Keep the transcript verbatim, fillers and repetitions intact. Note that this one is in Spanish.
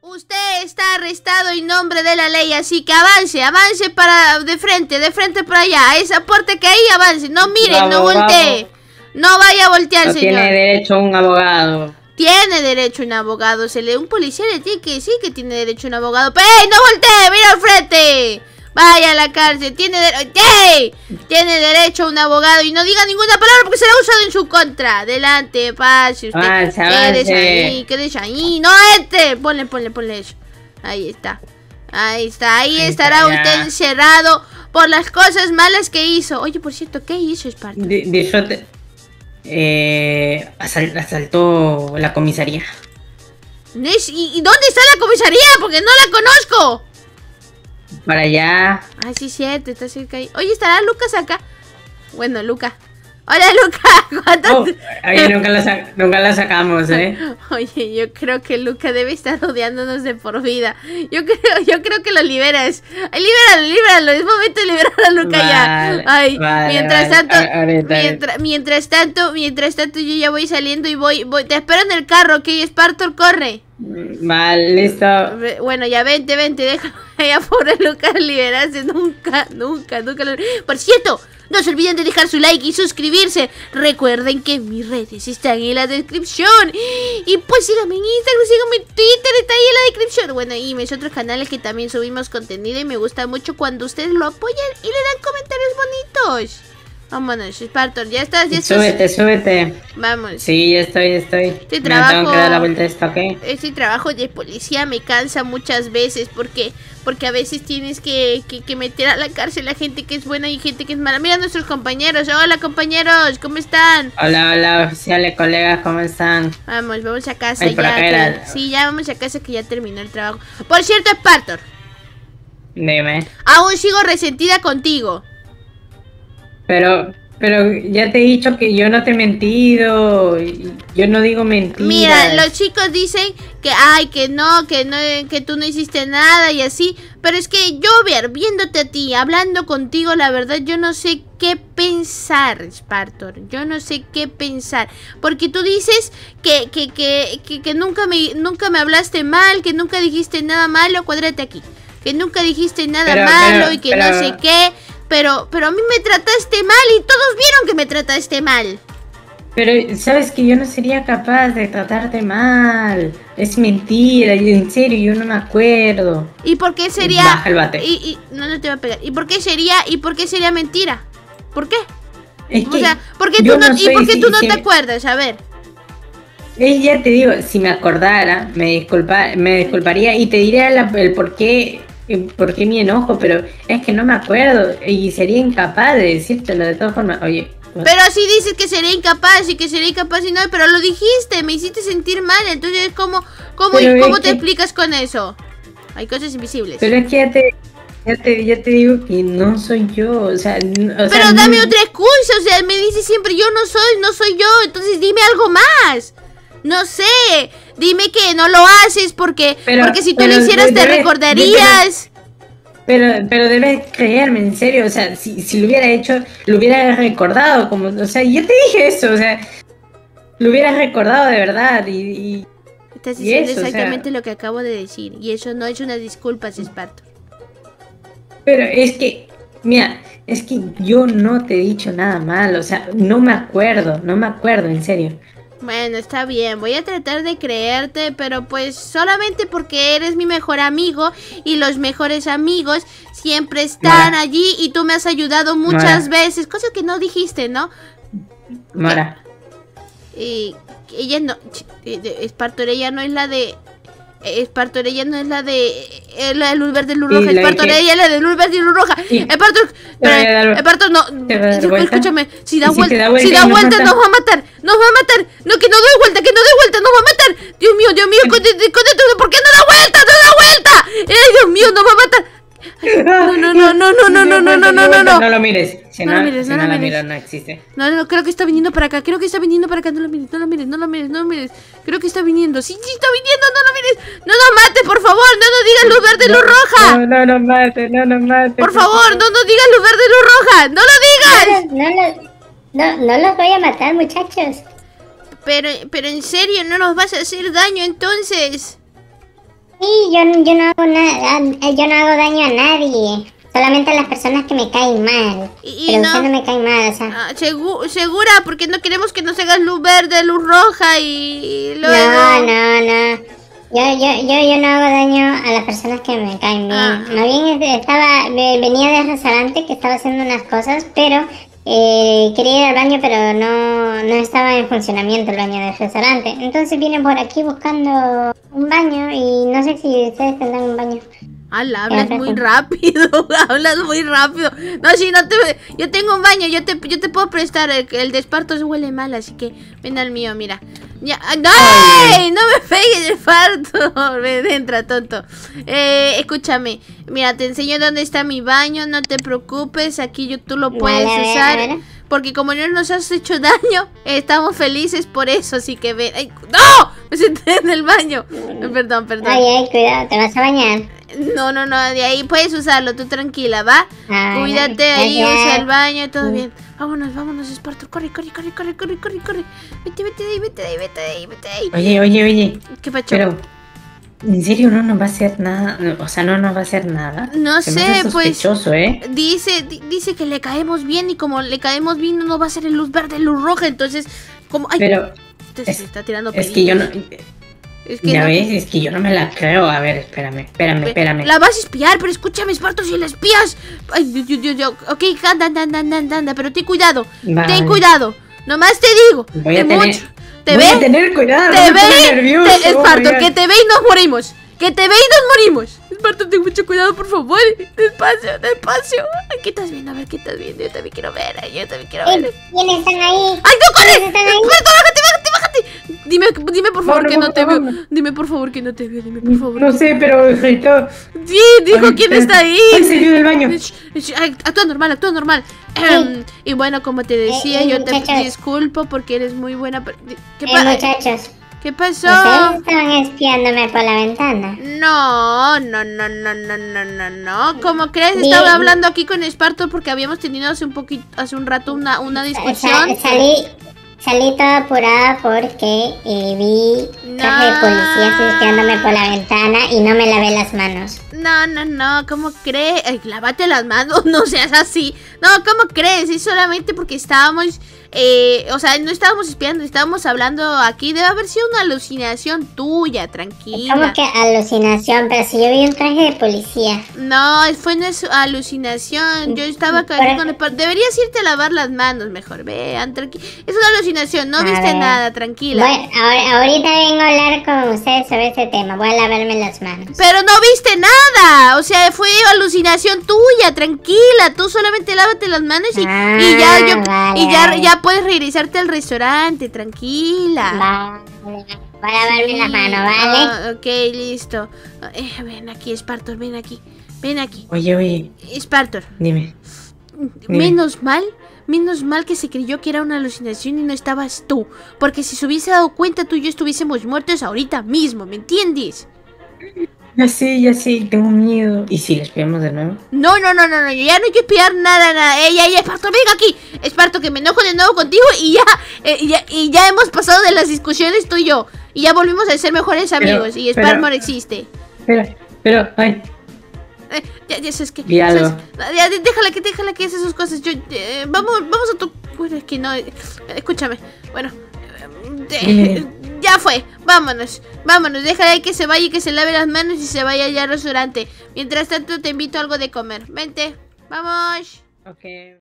Usted está arrestado en nombre de la ley, así que avance, avance para de frente, de frente para allá, a esa puerta que ahí avance, no mire, vamos, no voltee, vamos. No vaya a voltear, no señor. Tiene derecho a un abogado. Tiene derecho a un abogado, se le un policía le tiene que decir que tiene derecho a un abogado. ¡Pero ey, no voltee, mira al frente! Vaya a la cárcel, tiene derecho, ¡hey! Tiene derecho a un abogado y no diga ninguna palabra porque será usado en su contra. Adelante, pase usted. Ah, quédese ahí, quédese ahí. No, este, ponle, ponle, ponle eso. Ahí está. Ahí está, ahí, ahí estará está, usted ya. encerrado por las cosas malas que hizo. Oye, por cierto, ¿qué hizo Esparto? Disfrute. Eh, asal asaltó la comisaría. ¿Y, ¿Y dónde está la comisaría? Porque no la conozco. Para allá. Ah, sí, cierto, está cerca ahí. Oye, ¿estará Lucas acá? Bueno, Luca. Hola, Luca. ¿Cuánto? Oh, oye, nunca la, nunca la sacamos, ¿eh? Oye, yo creo que Luca debe estar odiándonos de por vida. Yo creo, yo creo que lo liberas. Ay, libéralo, libéralo. Es momento de liberar a Luca vale, ya. Ay, vale, mientras vale. tanto, Ahorita, mientras, mientras tanto, mientras tanto, yo ya voy saliendo y voy, voy. Te espero en el carro, ¿ok? Espartor, corre. Vale, listo. Bueno, ya vente, vente, déjame a pobre Lucas liberarse. Nunca, nunca, nunca lo... Por cierto, no se olviden de dejar su like y suscribirse. Recuerden que mis redes están en la descripción. Y pues síganme en Instagram, síganme en Twitter, está ahí en la descripción. Bueno, y mis otros canales que también subimos contenido y me gusta mucho cuando ustedes lo apoyan y le dan comentarios bonitos. Vámonos, Espartor, ya estás, ya estás. Súbete, súbete. Vamos. Sí, ya estoy, ya estoy. Este trabajo, me tengo que dar la vuelta a esto, ¿ok? Este trabajo de policía me cansa muchas veces porque porque a veces tienes que, que, que meter a la cárcel a gente que es buena y gente que es mala. Mira a nuestros compañeros. Hola, compañeros, ¿cómo están? Hola, hola, oficiales, colegas, ¿cómo están? Vamos, vamos a casa. Ay, ya. Que, sí, ya vamos a casa que ya terminó el trabajo. Por cierto, Espartor. Dime. Aún sigo resentida contigo. Pero, pero ya te he dicho que yo no te he mentido, yo no digo mentiras. Mira, los chicos dicen que, ay, que no, que no, que tú no hiciste nada y así, pero es que yo, ver, viéndote a ti, hablando contigo, la verdad, yo no sé qué pensar, Espartor, yo no sé qué pensar, porque tú dices que, que, que, que, que nunca me, nunca me hablaste mal, que nunca dijiste nada malo, cuadrate aquí, que nunca dijiste nada pero, malo pero, y que pero... no sé qué. Pero, pero a mí me trataste mal y todos vieron que me trataste mal. Pero, ¿sabes que yo no sería capaz de tratarte mal? Es mentira, yo, en serio, yo no me acuerdo. ¿Y por qué sería...? Baja el bate. Y, y, no, no te va a pegar. ¿Y por qué sería, y por qué sería mentira? ¿Por qué? Es que o sea, ¿por qué tú no, no ¿y por qué si, tú no si te me... acuerdas? A ver. Eh, ya te digo, si me acordara, me, disculpa, me disculparía y te diría la, el por qué... ¿Por qué mi enojo? Pero es que no me acuerdo y sería incapaz de decírtelo de todas formas. Oye, pero si dices que sería incapaz y que sería incapaz y no, pero lo dijiste, me hiciste sentir mal, entonces ¿cómo, cómo, ¿cómo te que... explicas con eso? Hay cosas invisibles. Pero es que ya te, ya te, ya te digo que no soy yo, o sea... No, o pero sea, dame no... otra excusa, o sea, me dices siempre yo no soy, no soy yo, entonces dime algo más. No sé, dime que no lo haces porque pero, porque si tú lo hicieras debes, te recordarías. Pero, pero, pero debes creerme, en serio, o sea, si, si lo hubiera hecho, lo hubiera recordado, como, o sea, yo te dije eso, o sea, lo hubieras recordado de verdad y... y Estás diciendo y eso, exactamente o sea, lo que acabo de decir y eso no es una disculpa, Espartor. Pero es que, mira, es que yo no te he dicho nada mal, o sea, no me acuerdo, no me acuerdo, en serio. Bueno, está bien, voy a tratar de creerte, pero pues solamente porque eres mi mejor amigo y los mejores amigos siempre están Mara. allí y tú me has ayudado muchas Mara. veces, cosa que no dijiste, ¿no? Mara. Y ella no, Espartor, ella no es la de... Espartor, ella no es la de... Eh, la de luz verde y luz roja. Espartor, ella es la de luz verde y luz roja. Espartor, Espartor, no... Escúchame, si da vuelta, si da vuelta, si da vuelta nos va a matar. Nos va a matar. No, que no doy vuelta, que no doy vuelta, nos va a matar. Dios mío, Dios mío, ¿por qué no da vuelta? ¡No da vuelta! ¡Ay, Dios mío, nos va a matar! No, no, no, no, no, no, no, no, no, no, no, no. No lo mires. Si no, no lo mires, si no, no lo la mires. miro, no existe. No, no, creo que está viniendo para acá. Creo que está viniendo para acá. No lo mires, no lo mires, no lo mires, no lo mires. Creo que está viniendo. Sí, sí, está viniendo, no lo mires. No nos mate, por favor. No nos digas luz verde, no, luz roja. No, no nos mate, no nos mate. Por favor, no nos digas luz verde, luz roja. No lo digas. No, no, no, no los voy a matar, muchachos. Pero, pero en serio, no nos vas a hacer daño entonces. Sí, yo, yo no hago nada, yo no hago daño a nadie. Solamente a las personas que me caen mal. Y, pero no, usted no me cae mal, o sea. Ah, segu segura, porque no queremos que nos hagas luz verde, luz roja y luego... No, no, no. Yo, yo, yo, yo no hago daño a las personas que me caen bien. Ah. Más bien estaba, venía del restaurante que estaba haciendo unas cosas, pero eh, quería ir al baño, pero no, no estaba en funcionamiento el baño del restaurante. Entonces vine por aquí buscando un baño y no sé si ustedes tendrán un baño. Ala, hablas muy rápido, hablas muy rápido. No, si no te... Yo tengo un baño, yo te, yo te puedo prestar. El, el de Espartos huele mal, así que ven al mío, mira. Ya, ¡no! ¡Ay! No me pegues el farto. Ven, entra, tonto. Eh, escúchame. Mira, te enseño dónde está mi baño. No te preocupes. Aquí yo, tú lo puedes Vale, usar. a ver. Porque como no nos has hecho daño, eh, estamos felices por eso. Así que ven. ¡Ay! ¡No! Me senté en el baño. Perdón, perdón. Ay, ay, cuidado, te vas a bañar. No, no, no, de ahí puedes usarlo, tú tranquila, ¿va? Ah, Cuídate ahí, gracias. usa el baño, todo bien. Vámonos, vámonos, Esparto, corre, corre, corre, corre, corre, corre, corre. Vete, vete de ahí, vete de ahí, vete de ahí, vete de ahí. Oye, oye, oye. ¿Qué pacho? Pero, ¿en serio no nos va a hacer nada? O sea, no nos va a hacer nada. No Se me sé, hace pues. sospechoso, ¿eh? Dice, di- dice que le caemos bien y como le caemos bien no nos va a hacer luz verde, luz roja, entonces, como... Ay, Pero, te- se es, está tirando es que yo no... Es que Ya no- ves, es que yo no me la creo. A ver, espérame, espérame, espérame. La vas a espiar, pero escúchame, Esparto, si la espías. Ay, Dios, Dios, Dios, Dios. Ok, anda, anda, anda, anda, anda, pero ten cuidado. Vale. Ten cuidado. Nomás te digo. Voy a de tener, mucho. ¿Te voy ve? a tener cuidado, Te no me pongo ve. nervioso, Te- Esparto, oigan. que te ve y nos morimos. Que te ve y nos morimos. Esparto, ten mucho cuidado, por favor. Despacio, despacio. Ay, ¿qué estás viendo? A ver, ¿qué estás viendo? Yo también quiero ver. ay, Yo también quiero ver. Eh, ¿Quiénes están ahí? ¡Ay, no, corre! ¿Quiénes están ahí? ¡Esparto, bájate, bájate, bájate! Dime, dime por favor Vámonos, que no te vámonos, veo. Dime por favor que no te veo. Dime por favor. No sé, pero hijito. Sí, dijo Ay, quién espera. está ahí. Ay, salió del baño. Sh, sh, ay, Actúa normal, actúa normal. Em, y bueno, como te decía, Eh, eh, yo te muchachos. disculpo porque eres muy buena. per- ¿Qué, Eh, pa- muchachos, ¿Qué pasó? ustedes estaban espiándome por la ventana. No, no, no, no, no, no, no, no. ¿Cómo crees? Bien. Estaba hablando aquí con Esparto porque habíamos tenido hace un poquito, hace un rato una, una Sa- discusión. salí, salí toda apurada porque eh, vi traje de policía espiándome por la ventana y no me lavé las manos. No, no, no, ¿cómo crees? Ay, lávate las manos, no seas así. No, ¿cómo crees? Es solamente porque estábamos, eh, o sea, no estábamos espiando, estábamos hablando aquí. Debe haber sido una alucinación tuya, tranquila. Como que alucinación, pero si yo vi un traje de policía. No, fue una su- alucinación. Yo estaba acá Pero- con el par- Deberías irte a lavar las manos mejor, vean, tranquila. Es una alucinación, no A viste ver. nada, tranquila. Bueno, ahora- ahorita vengo a hablar con ustedes sobre este tema. Voy a lavarme las manos. Pero no viste nada, o sea, fue alucinación tuya, tranquila, tú solamente lávate las manos y, Ah, y ya yo vale, y ya, vale. ya puedes regresarte al restaurante, tranquila. Vale, voy a lavarme Sí, las manos, ¿vale? ah, ok, listo. Eh, ven aquí, Spartor, ven aquí, ven aquí. Oye, oye, Spartor, dime. menos mal, menos mal que se creyó que era una alucinación y no estabas tú, porque si se hubiese dado cuenta tú y yo estuviésemos muertos ahorita mismo, ¿me entiendes? Ya sé, ya sé, tengo miedo. ¿Y si les pegamos de nuevo? No, no, no, no, no, yo ya no hay que espiar nada, nada. Ey, ey, Esparto, venga aquí. Esparto, que me enojo de nuevo contigo y ya, eh, y ya, y ya hemos pasado de las discusiones tú y yo. Y ya volvimos a ser mejores amigos. y pero- Sparmore existe. Espera, pero, ay, Eh, ya, ya sabes que. Vi algo. sabes- ya, de- déjala que, déjala que hace sus cosas. Yo, eh, vamos, vamos a tu. Bueno, es que no. eh, escúchame. Bueno. eh, de- Dime. ya fue. Vámonos. Vámonos. Déjala ahí que se vaya y que se lave las manos y se vaya ya al restaurante. Mientras tanto, te invito a algo de comer. Vente. Vamos. ok.